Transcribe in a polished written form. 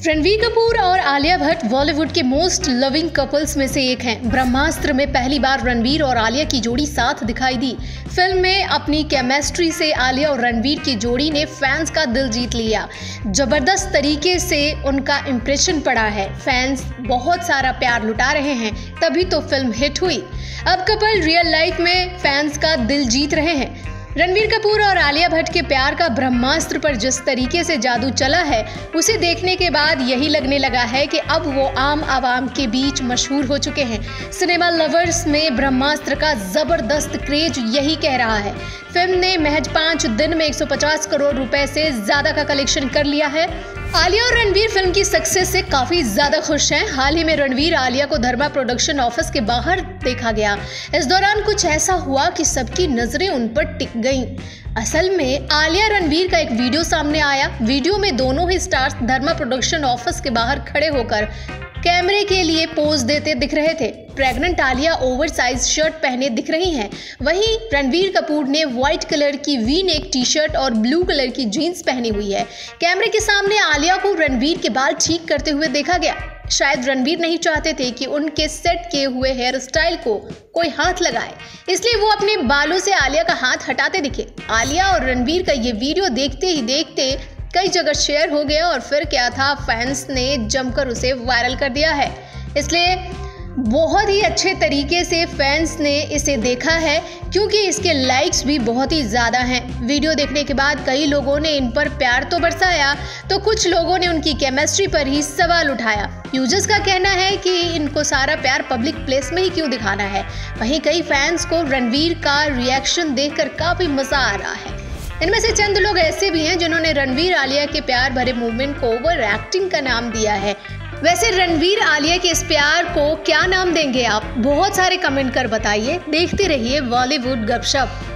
रणवीर कपूर और आलिया भट्ट बॉलीवुड के most loving couples में से एक हैं। ब्रह्मास्त्र में पहली बार रणवीर और आलिया की जोड़ी साथ दिखाई दी। फिल्म में अपनी केमिस्ट्री से आलिया और रणवीर की जोड़ी ने फैंस का दिल जीत लिया। जबरदस्त तरीके से उनका इंप्रेशन पड़ा है। फैंस बहुत सारा प्यार लुटा रहे हैं, तभी तो फिल्म हिट हुई। अब कपल रियल लाइफ में फैंस का दिल जीत रहे हैं। रणवीर कपूर और आलिया भट्ट के प्यार का ब्रह्मास्त्र पर जिस तरीके से जादू चला है, उसे देखने के बाद यही लगने लगा है कि अब वो आम आवाम के बीच मशहूर हो चुके हैं। सिनेमा लवर्स में ब्रह्मास्त्र का जबरदस्त क्रेज यही कह रहा है। फिल्म ने महज 5 दिन में 150 करोड़ रुपए से ज्यादा का कलेक्शन कर लिया है। आलिया और रणवीर फिल्म की सक्सेस से काफी ज्यादा खुश हैं। हाल ही में रणवीर आलिया को धर्मा प्रोडक्शन ऑफिस के बाहर देखा गया। इस दौरान कुछ ऐसा हुआ कि सबकी नजरें उन पर टिक गईं। असल में आलिया रणवीर का एक वीडियो सामने आया। वीडियो में दोनों ही स्टार्स धर्मा प्रोडक्शन ऑफिस के बाहर खड़े होकर कैमरे के लिए पोज देते दिख रहे थे। प्रेग्नेंट आलिया ओवरसाइज शर्ट पहने दिख रही हैं। वहीं रणवीर कपूर ने व्हाइट कलर की वी नेक टी शर्ट और ब्लू कलर की जीन्स पहनी हुई है। कैमरे के सामने आलिया को रणवीर के बाल ठीक करते हुए देखा गया। शायद रणवीर नहीं चाहते थे कि उनके सेट किए हुए हेयर स्टाइल को कोई हाथ लगाए, इसलिए वो अपने बालों से आलिया का हाथ हटाते दिखे। आलिया और रणवीर का ये वीडियो देखते ही देखते कई जगह शेयर हो गया और फिर क्या था, फैंस ने जमकर उसे वायरल कर दिया है। इसलिए बहुत ही अच्छे तरीके से फैंस ने इसे देखा है, क्योंकि इसके लाइक्स भी बहुत ही ज़्यादा हैं। वीडियो देखने के बाद कई लोगों ने इन पर प्यार तो बरसाया, तो कुछ लोगों ने उनकी केमिस्ट्री पर ही सवाल उठाया। यूजर्स का कहना है कि इनको सारा प्यार पब्लिक प्लेस में ही क्यों दिखाना है। वहीं कई फैंस को रणवीर का रिएक्शन देखकर काफ़ी मज़ा आ रहा है। इनमें से चंद लोग ऐसे भी हैं जिन्होंने रणवीर आलिया के प्यार भरे मूवमेंट को ओवर एक्टिंग का नाम दिया है। वैसे रणवीर आलिया के इस प्यार को क्या नाम देंगे आप? बहुत सारे कमेंट कर बताइए। देखते रहिए बॉलीवुड गपशप।